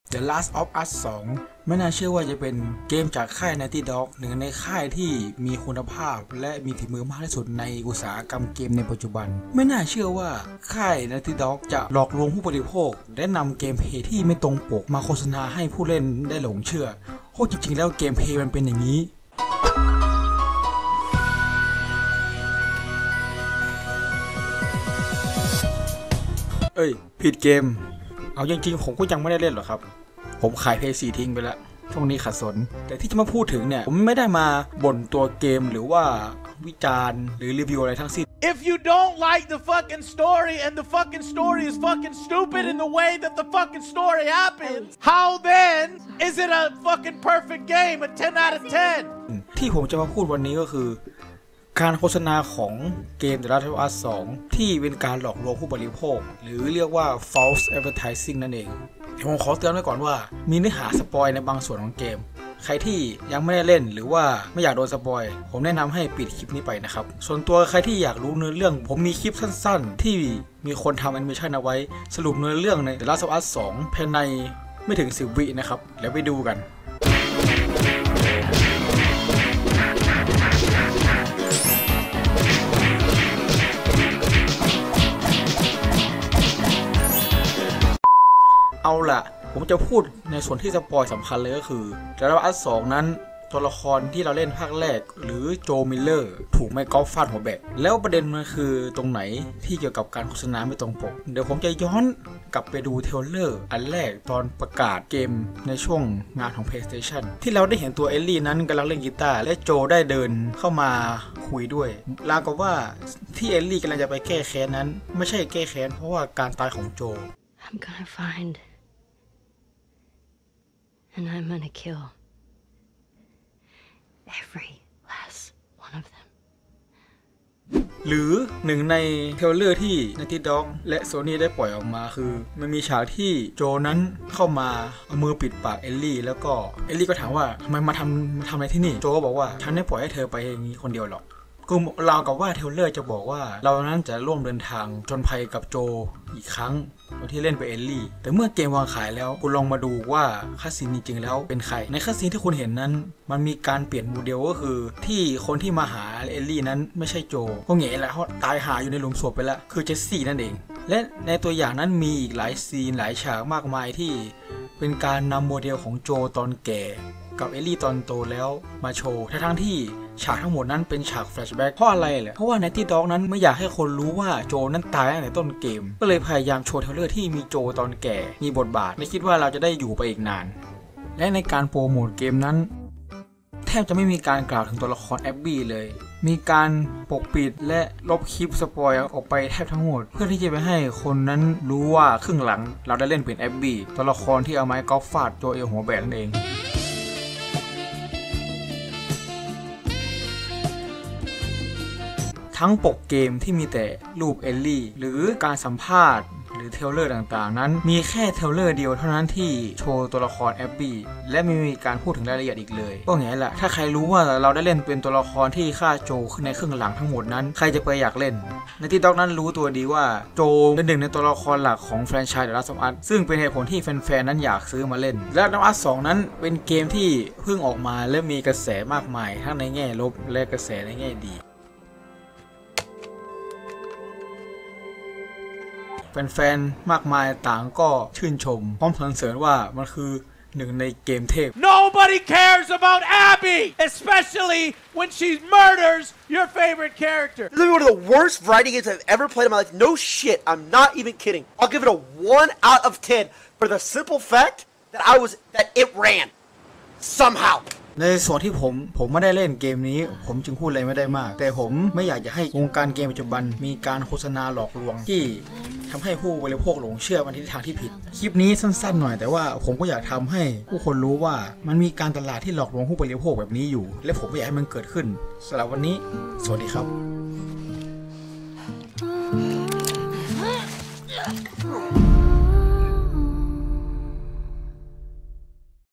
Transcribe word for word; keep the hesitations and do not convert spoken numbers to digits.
The Last of Us สองไม่น่าเชื่อว่าจะเป็นเกมจากค่าย Naughty Dog หนึ่งในค่ายที่มีคุณภาพและมีฝีมือมากที่สุดในอุตสาหกรรมเกมในปัจจุบันไม่น่าเชื่อว่าค่าย Naughty Dog จะหลอกลวงผู้บริโภคและนำเกมเพลย์ที่ไม่ตรงปกมาโฆษณาให้ผู้เล่นได้หลงเชื่อโอ้จริงๆแล้วเกมเพลย์มันเป็นอย่างนี้เอ้ยผิดเกมเอาจริงๆผมก็ยังไม่ได้เล่นหรอกครับผมขายเพลย์สี่ทิ้งไปแล้วช่วงนี้ขัดสนแต่ที่จะมาพูดถึงเนี่ยผมไม่ได้มาบ่นตัวเกมหรือว่าวิจารณ์หรือรีวิวอะไรทั้งสิ้น If you don't like the fucking story and the fucking story is fucking stupid in the way that the fucking story happens, how then is it a fucking perfect game, a ten out of ten? ที่ผมจะมาพูดวันนี้ก็คือการโฆษณาของเกม The Last of Us สองที่เป็นการหลอกลวงผู้บริโภคหรือเรียกว่า false advertising นั่นเองผมขอเตือนไว้ก่อนว่ามีเนื้อหาสปอยในบางส่วนของเกมใครที่ยังไม่ได้เล่นหรือว่าไม่อยากโดนสปอยผมแนะนำให้ปิดคลิปนี้ไปนะครับส่วนตัวใครที่อยากรู้เนื้อเรื่องผมมีคลิปสั้นๆที่มีคนทำแอนิเมชันเอาไว้สรุปเนื้อเรื่องใน The Last of Us สองภายในไม่ถึงสิบวินะครับแล้วไปดูกันเอาล่ะผมจะพูดในส่วนที่สปอยสำคัญเลยก็คือThe Last of Us สองนั้นตัวละครที่เราเล่นภาคแรกหรือโจมิลเลอร์ถูกไมค์กอล์ฟฟาดหัวแบกแล้วประเด็นมันคือตรงไหนที่เกี่ยวกับการโฆษณาไม่ตรงปกเดี๋ยวผมจะย้อนกลับไปดูเทรลเลอร์อันแรกตอนประกาศเกมในช่วงงานของ PlayStation ที่เราได้เห็นตัวเอลลี่นั้นกำลังเล่นกีตาร์และโจได้เดินเข้ามาคุยด้วยราวกับว่าที่เอลลี่กำลังจะไปแก้แค้นนั้นไม่ใช่แก้แค้นเพราะว่าการตายของโจ I'm gonna find and I'm gonna kill every last one of them หรือหนึ่งในเทรลเลอร์ที่ Naughty Dog และ Sony ได้ปล่อยออกมาคือมันมีฉากที่โจนั้นเข้ามาเอามือปิดปากเอลลี่แล้วก็เอลลี่ก็ถามว่าทำไมมาทำมาทำอะไรที่นี่โจก็บอกว่าฉันไม่ปล่อยให้เธอไปอย่างนี้คนเดียวหรอกก็ราวกับว่าเทรลเลอร์จะบอกว่าเรานั้นจะร่วมเดินทางจนภัยกับโจอีกครั้งตอนที่เล่นไปเอลลี่แต่เมื่อเกมวางขายแล้วคุณลองมาดูว่าคัสซีนจริงๆแล้วเป็นใครในคัสซีนที่คุณเห็นนั้นมันมีการเปลี่ยนโมเดลก็คือที่คนที่มาหาเอลลี่นั้นไม่ใช่โจก็เหงะแล้วเขาตายหาอยู่ในหลุมศพไปแล้วคือเจสซี่นั่นเองและในตัวอย่างนั้นมีอีกหลายซีนหลายฉากมากมายที่เป็นการนำโมเดลของโจตอนแก่กับเอลลี่ตอนโตแล้วมาโชว์ทั้งที่ฉากทั้งหมดนั้นเป็นฉากแฟลชแบ็กเพราะอะไรแหละเพราะว่า Naughty Dog นั้นไม่อยากให้คนรู้ว่าโจนั้นตายตั้งแต่ต้นเกมก็เลยพยายามโชว์เทรลเลอร์ที่มีโจตอนแก่มีบทบาทและคิดว่าเราจะได้อยู่ไปอีกนานและในการโปรโมทเกมนั้นแทบจะไม่มีการกล่าวถึงตัวละครแอบบี้เลยมีการปกปิดและลบคลิปสปอยออกไปแทบทั้งหมดเพื่อที่จะไปให้คนนั้นรู้ว่าครึ่งหลังเราได้เล่นเป็นแอบบี้ตัวละครที่เอาไม้กอล์ฟฟาดโจเอลหัวแบกนั่นเองทั้งปกเกมที่มีแต่รูปเอลลี่หรือการสัมภาษณ์หรือเทรลเลอร์ต่างๆนั้นมีแค่เทรลเลอร์เดียวเท่านั้นที่โชว์ตัวละครแอบบี้และไม่มีการพูดถึงรายละเอียดอีกเลยก็อย่างนี้แหละถ้าใครรู้ว่าเราได้เล่นเป็นตัวละครที่ฆ่าโจในครึ่งหลังทั้งหมดนั้นใครจะไปอยากเล่นNaughty Dogนั้นรู้ตัวดีว่าโจเป็นหนึ่งในตัวละครหลักของแฟรนไชส์ The Last of Us ซึ่งเป็นเหตุผลที่แฟนๆนั้นอยากซื้อมาเล่นและ The Last of Us สองนั้นเป็นเกมที่เพิ่งออกมาและมีกระแสมากมายทั้งในแง่ลบและกระแสในแง่ดีแฟนๆมากมายต่างก็ชื่นชมพร้อมสรรเสริญว่ามันคือหนึ่งในเกมเทพ Nobody cares about Abby, especially when she murders your favorite character. This is one of the worst writing games I've ever played in my life. No shit, I'm not even kidding. I'll give it a one out of ten for the simple fact that I was that it ran somehow. ในส่วนที่ผมผมไม่ได้เล่นเกมนี้ผมจึงพูดอะไรไม่ได้มากแต่ผมไม่อยากจะให้วงการเกมปัจจุบันมีการโฆษณาหลอกลวงที่ทำให้ผู้บริโภคหลงเชื่อมันในทางที่ผิดคลิปนี้สั้นๆหน่อยแต่ว่าผมก็อยากทำให้ผู้คนรู้ว่ามันมีการตลาดที่หลอกลวงผู้บริโภคแบบนี้อยู่และผมไม่อยากให้มันเกิดขึ้นสำหรับวันนี้สวัสดีครับ